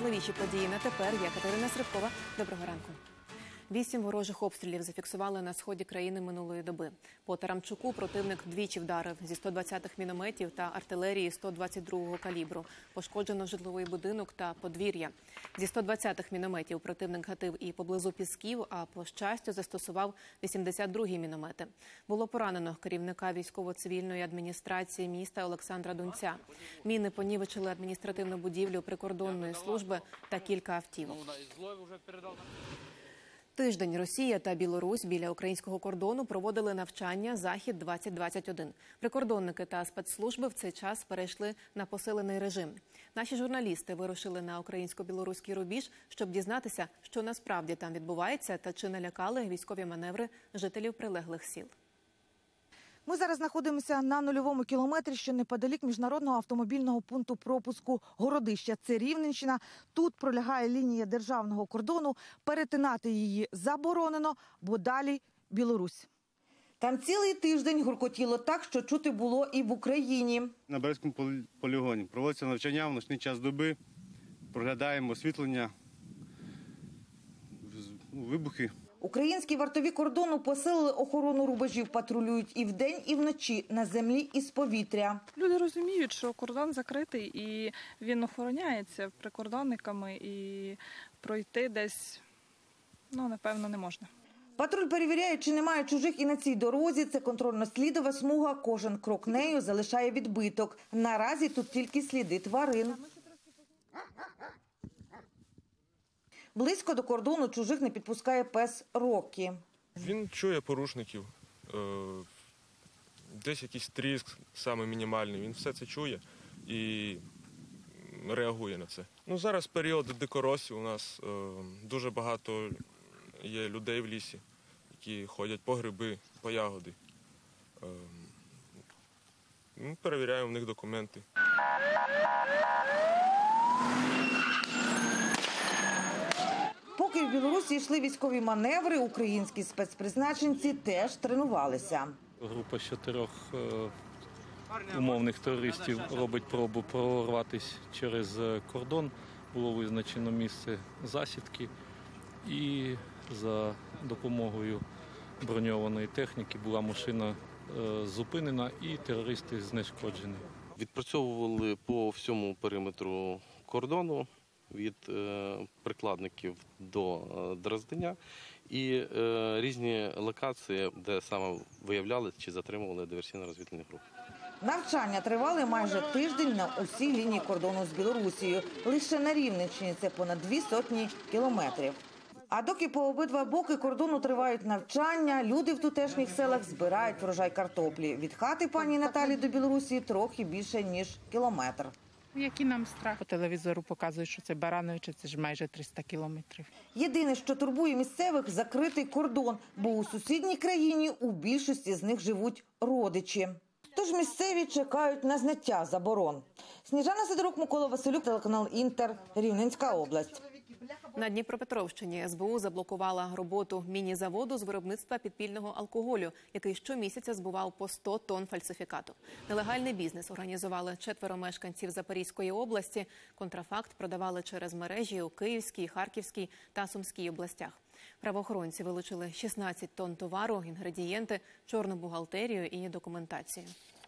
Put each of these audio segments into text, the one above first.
найважливіші події на тепер. Я Катерина Срибкова. Доброго ранку. 8 ворожих обстрілів зафіксували на сході країни минулої доби. По Тарамчуку противник двічі вдарив зі 120-х мінометів та артилерії 122-го калібру. Пошкоджено житловий будинок та подвір'я. Зі 120-х мінометів противник гатив і поблизу Пісків, а по щастю застосував 82-гі міномети. Було поранено керівника військово-цивільної адміністрації міста Олександра Дунця. Міни понівечили адміністративну будівлю прикордонної служби та кілька автівок. Тиждень Росія та Білорусь біля українського кордону проводили навчання «Захід-2021». Прикордонники та спецслужби в цей час перейшли на посилений режим. Наші журналісти вирушили на українсько-білоруський рубіж, щоб дізнатися, що насправді там відбувається та чи налякали військові маневри жителів прилеглих сіл. Ми зараз знаходимося на нульовому кілометрі, що неподалік міжнародного автомобільного пункту пропуску Городища. Це Рівненщина. Тут пролягає лінія державного кордону. Перетинати її заборонено, бо далі Білорусь. Там цілий тиждень гуркотіло так, що чути було і в Україні. На Березькому полігоні проводиться навчання в нічний час доби. Проглядаємо освітлення, вибухи. Українські вартові кордону посилили охорону рубежів, патрулюють і вдень, і вночі, на землі і з повітря. Люди розуміють, що кордон закритий і він охороняється прикордонниками і пройти десь, напевно, не можна. Патруль перевіряє, чи немає чужих і на цій дорозі. Це контрольно-слідова смуга. Кожен крок нею залишає відбиток. Наразі тут тільки сліди тварин. Близько до кордону чужих не підпускає пес Рокі. Він чує порушників, десь якийсь тріск, саме мінімальний, він все це чує і реагує на це. Зараз період дикоросів, у нас дуже багато є людей в лісі, які ходять по гриби, по ягоди. Перевіряємо в них документи. Поки в Білорусі йшли військові маневри, українські спецпризначенці теж тренувалися. Група з 4 умовних терористів робить пробу прорватися через кордон. Було визначено місце засідки і за допомогою броньованої техніки була машина зупинена і терористи знешкоджені. Відпрацьовували по всьому периметру кордону, від прикладників до Дрозденя і різні локації, де саме виявляли чи затримували диверсійно-розвідувальні групи. Навчання тривали майже тиждень на усій лінії кордону з Білорусією. Лише на Рівненщині це понад 200 кілометрів. А доки по обидва боки кордону тривають навчання, люди в тутешніх селах збирають врожай картоплі. Від хати пані Наталі до Білорусі трохи більше, ніж кілометр. Який нам страх? По телевізору показують, що це Барановичі, це ж майже 300 кілометрів. Єдине, що турбує місцевих – закритий кордон, бо у сусідній країні у більшості з них живуть родичі. Тож місцеві чекають на зняття заборон. Сніжана Сидорук, Микола Василюк, телеканал «Інтер», Рівненська область. На Дніпропетровщині СБУ заблокувала роботу міні-заводу з виробництва підпільного алкоголю, який щомісяця збував по 100 тонн фальсифікату. Нелегальний бізнес організували 4 мешканців Запорізької області. Контрафакт продавали через мережі у Київській, Харківській та Сумській областях. Правоохоронці вилучили 16 тонн товару, інгредієнти, чорну бухгалтерію і документацію.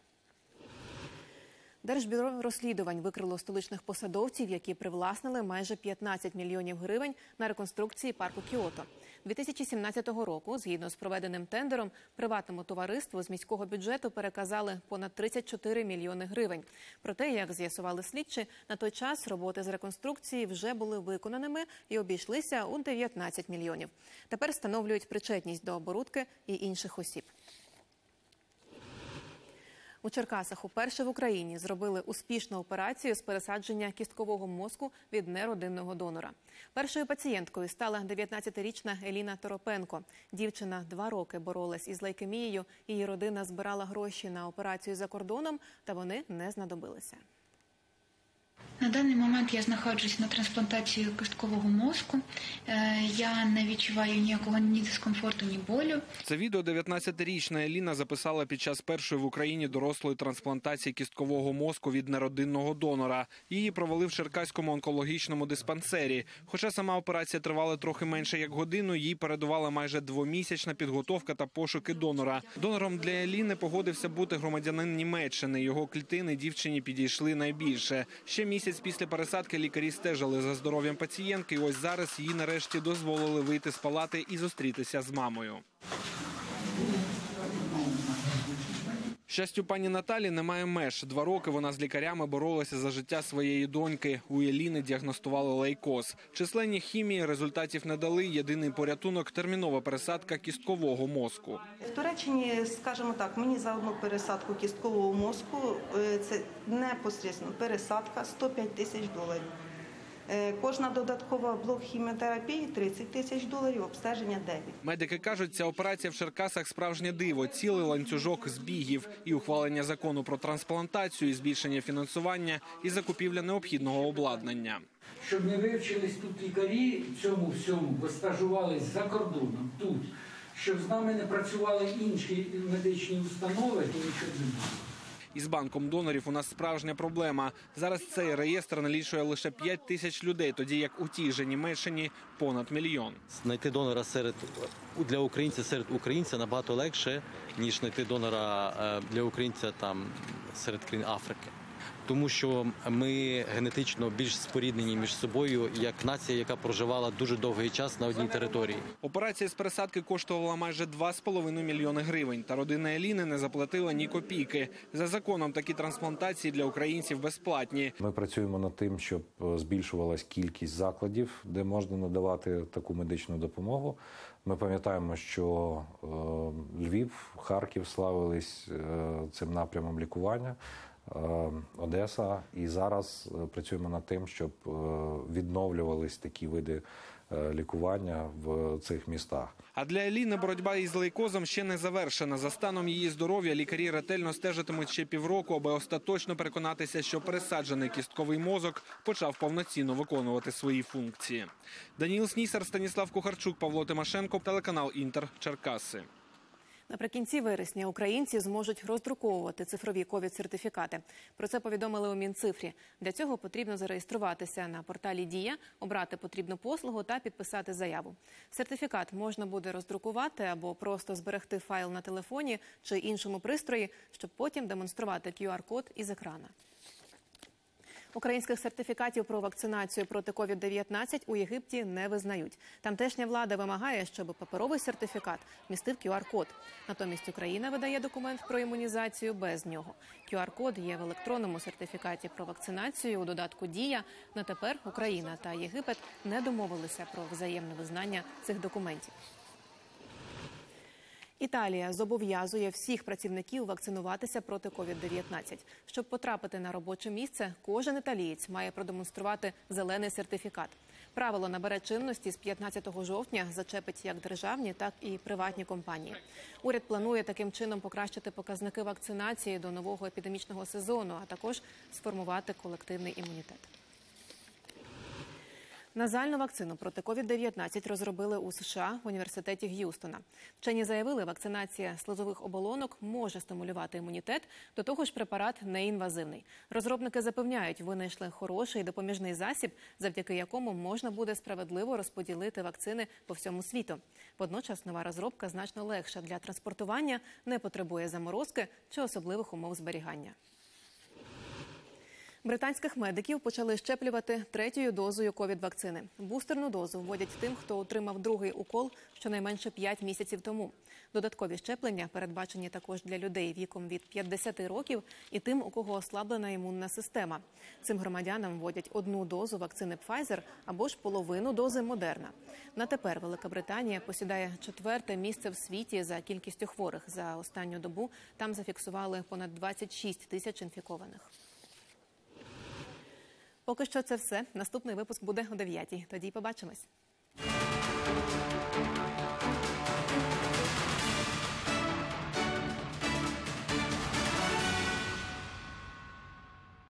Держбюро розслідувань викрило столичних посадовців, які привласнили майже 15 мільйонів гривень на реконструкції парку Кіото. 2017 року, згідно з проведеним тендером, приватному товариству з міського бюджету переказали понад 34 мільйони гривень. Проте, як з'ясували слідчі, на той час роботи з реконструкції вже були виконаними і обійшлися у 19 мільйонів. Тепер встановлюють причетність до оборудки і інших осіб. У Черкасах уперше в Україні зробили успішну операцію з пересадження кісткового мозку від неродинного донора. Першою пацієнткою стала 19-річна Еліна Торопенко. Дівчина 2 роки боролась із лейкемією, її родина збирала гроші на операцію за кордоном, та вони не знадобилися. На даний момент я знаходжусь на трансплантації кісткового мозку. Я не відчуваю ніякого ні дискомфорту, ні болю. Це відео 19-річна Еліна записала під час першої в Україні дорослої трансплантації кісткового мозку від неродинного донора. Її провели в Черкаському онкологічному диспансері. Хоча сама операція тривала трохи менше як годину, їй передувала майже двомісячна підготовка та пошуки донора. Донором для Еліни погодився бути громадянин Німеччини. Його клітини дівчині підійшли найбільше. Ще місяць після пересадки лікарі стежили за здоров'ям пацієнтки. І ось зараз їй нарешті дозволили вийти з палати і зустрітися з мамою. Щастю, пані Наталі немає меж. 2 роки вона з лікарями боролася за життя своєї доньки. У Еліни діагностували лейкоз. Численні хімії результатів не дали. Єдиний порятунок – термінова пересадка кісткового мозку. В Туреччині, скажімо так, мені за одну пересадку кісткового мозку, це непосередньо пересадка, $105 тисяч. Кожна додаткова блок хіміотерапії – $30 тисяч, обстеження – 9. Медики кажуть, ця операція в Черкасах – справжнє диво, цілий ланцюжок збігів. І ухвалення закону про трансплантацію, і збільшення фінансування, і закупівля необхідного обладнання. Щоб не вивчились тут лікарі цьому всьому, бо стажувались за кордоном, тут. Щоб з нами не працювали інші медичні установи, то нічого не було. Із банком донорів у нас справжня проблема. Зараз цей реєстр налічує лише 5 тисяч людей, тоді як у тій же Німеччині понад 1 мільйон. Знайти донора для українця серед українця набагато легше, ніж знайти донора для українця серед країн Африки. Тому що ми генетично більш споріднені між собою, як нація, яка проживала дуже довгий час на одній території. Операція з пересадки коштувала майже 2,5 мільйони гривень. Та родина Еліни не заплатила ні копійки. За законом такі трансплантації для українців безплатні. Ми працюємо над тим, щоб збільшувалась кількість закладів, де можна надавати таку медичну допомогу. Ми пам'ятаємо, що Львів, Харків славились цим напрямом лікування. Одеса. І зараз працюємо над тим, щоб відновлювались такі види лікування в цих містах. А для Еліни боротьба із лейкозом ще не завершена. За станом її здоров'я лікарі ретельно стежитимуть ще півроку, аби остаточно переконатися, що пересаджений кістковий мозок почав повноцінно виконувати свої функції. Даніл Снісар, Станіслав Кухарчук, Павло Тимошенко, телеканал Інтер, Черкаси. Наприкінці вересня українці зможуть роздруковувати цифрові ковід-сертифікати. Про це повідомили у Мінцифрі. Для цього потрібно зареєструватися на порталі «Дія», обрати потрібну послугу та підписати заяву. Сертифікат можна буде роздрукувати або просто зберегти файл на телефоні чи іншому пристрої, щоб потім демонструвати QR-код із екрана. Українських сертифікатів про вакцинацію проти COVID-19 у Єгипті не визнають. Тамтешня влада вимагає, щоб паперовий сертифікат містив QR-код. Натомість Україна видає документ про імунізацію без нього. QR-код є в електронному сертифікаті про вакцинацію у додатку «Дія». На тепер Україна та Єгипет не домовилися про взаємне визнання цих документів. Італія зобов'язує всіх працівників вакцинуватися проти COVID-19. Щоб потрапити на робоче місце, кожен італієць має продемонструвати зелений сертифікат. Правило набере чинності з 15 жовтня, зачепить як державні, так і приватні компанії. Уряд планує таким чином покращити показники вакцинації до нового епідемічного сезону, а також сформувати колективний імунітет. Назальну вакцину проти COVID-19 розробили у США в університеті Г'юстона. Вчені заявили, вакцинація слизових оболонок може стимулювати імунітет, до того ж препарат неінвазивний. Розробники запевняють, винайшли хороший допоміжний засіб, завдяки якому можна буде справедливо розподілити вакцини по всьому світу. Водночас нова розробка значно легша для транспортування, не потребує заморозки чи особливих умов зберігання. Британських медиків почали щеплювати 3-ю дозою ковід-вакцини. Бустерну дозу вводять тим, хто отримав 2-й укол щонайменше 5 місяців тому. Додаткові щеплення передбачені також для людей віком від 50 років і тим, у кого ослаблена імунна система. Цим громадянам вводять 1 дозу вакцини Pfizer або ж половину дози Moderna. На тепер Велика Британія посідає 4-те місце в світі за кількістю хворих. За останню добу там зафіксували понад 26 тисяч інфікованих. Поки що це все. Наступний випуск буде о 9-й. Тоді побачимось.